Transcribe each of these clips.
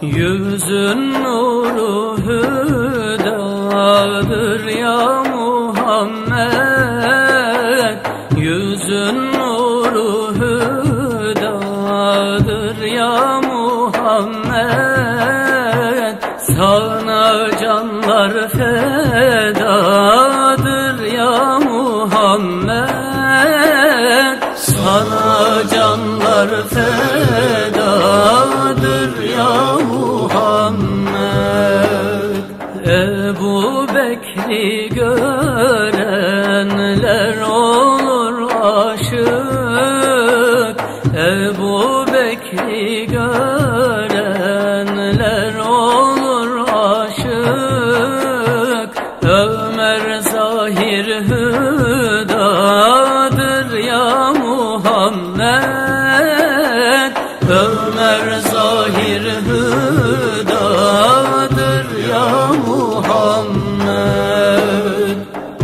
Yüzün nuru hüdadır ya Muhammed. Yüzün nuru hüdadır ya Muhammed. Sana canlar fedadır ya Muhammed. Sana canlar fedadır ya Muhammed. Ebu Bekri görenler olur aşık. Ebu Bekri görenler olur aşık. Ömer zahir hüdadır ya Muhammed. Ömer zahir hüdadır ya Muhammed.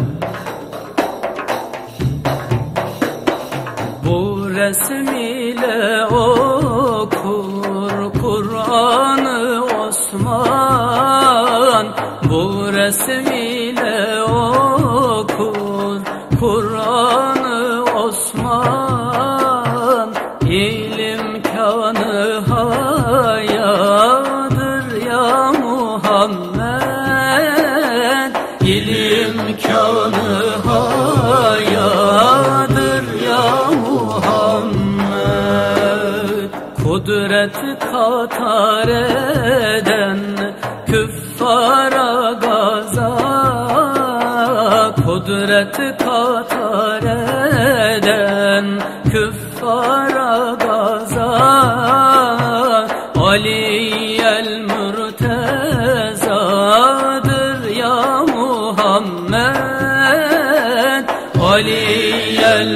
Bu resmiyle okur Kur'an-ı Osman. Bu resmiyle okur Kur'an-ı Osman. İlim kanı hayadır ya Muhammed. İlim kanı hayadır ya Muhammed. Kudret katar eden küffara gaza. Kudret katar eden küffara gaza. Ali'yel Murtezadır ya Muhammed. Ali'yel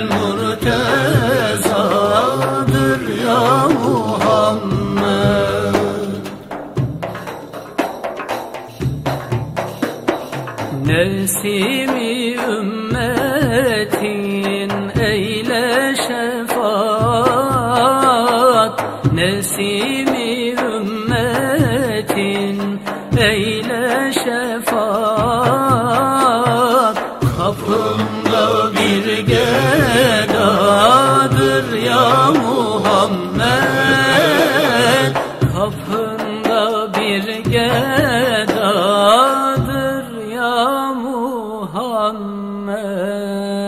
Murtezadır ya Muhammed. Nesimi ümmetin eyle şefaat. Nesimi ümmetin eyle şefaat. Kapımda bir gedadır ya Muhammed. Kapında bir gedadır ya Muhammed.